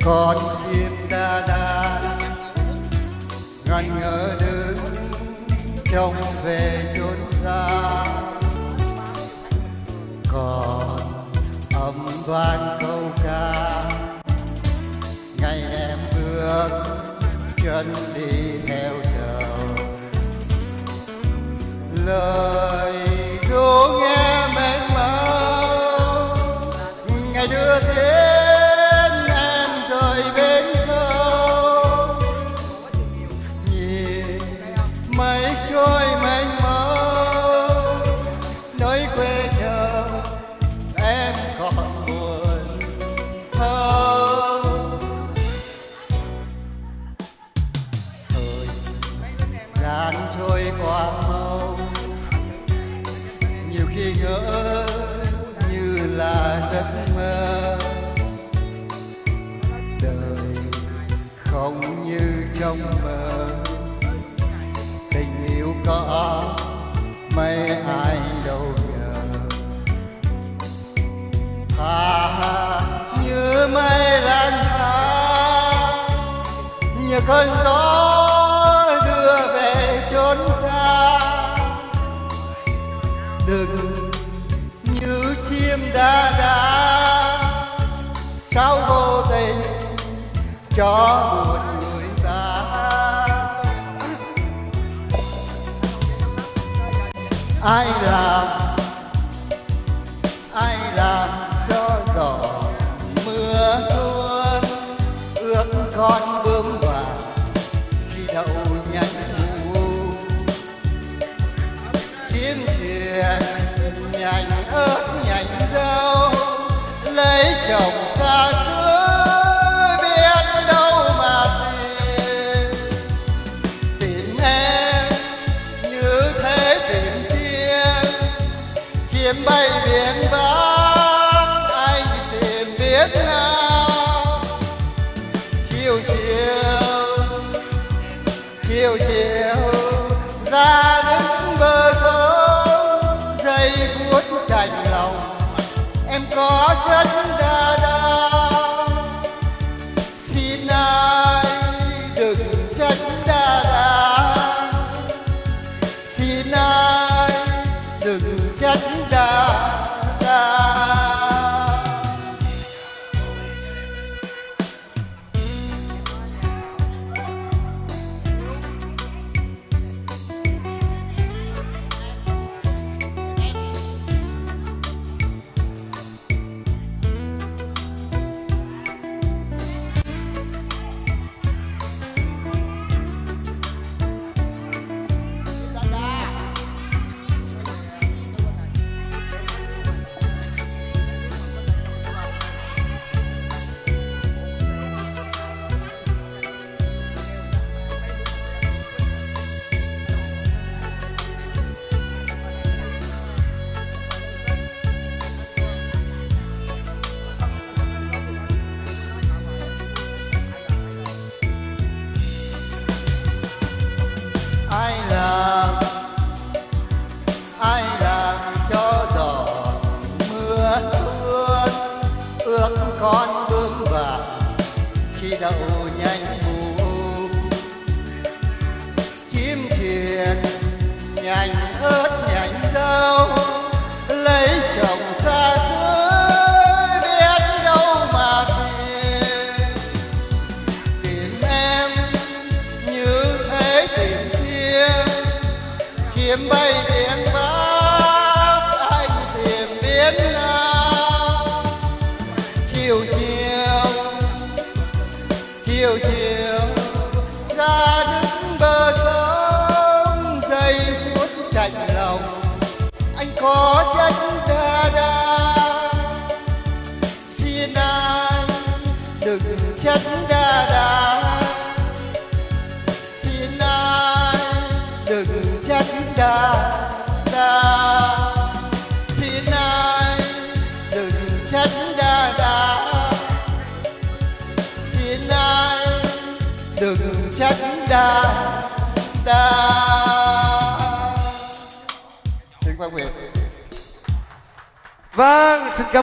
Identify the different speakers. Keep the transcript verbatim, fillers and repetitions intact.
Speaker 1: con chim đa đa ngẩn ngơ đứng trông về chốn xa, còn âm vang câu ca ngày em bước chân đi theo chờ lời ru nghe mênh mông ngày đưa đến em rời bên sâu, nhìn mây trôi mênh mông nơi quê chờ em còn buồn không. Thời gian trôi qua mau, nhiều khi ngỡ như là giấc mơ, đời không như trong mơ, tình yêu có mấy ai đâu ngờ. Thà như mây lang thang, như cơn gió đưa về chốn xa, đừng như chim đa đa sao vô tình cho buồn người ta. Ai làm ai làm cho gió mưa tuôn, ước con bướm vàng khi đậu nhanh mù, chim thuyền nhành ớt nhành dâu lấy chồng xa xứ biết đâu mà tìm. Tìm em như thế tìm chim, chim bay biển Bắc anh tìm biết nào. Chiều chiều chiều chiều ra đứng bờ sông, giây phút chạnh lòng em có chất đa đa. Xin ai đừng chất đa đa, xin ai đừng chất đa đa. Ai làm ai làm cho giọt mưa tuôn, ước con bướm vàng khi đậu nhanh mù, chim thuyền nhành ớt nhành dâu lấy chồng xa xứ biết đâu mà tìm. Tìm em như thế tìm chim bay biển Bắc anh tìm biết nào. Chiều chiều chiều chiều ra đứng bờ sông, giây phút chạnh lòng anh có chất đa đa. Xin ai đừng chất đa đa, xin ai đừng chất đa đa. Xin ai đừng chất đa đa, xin ai đừng chất đa đa. Xin Quang Việt.
Speaker 2: Vâng, xin cảm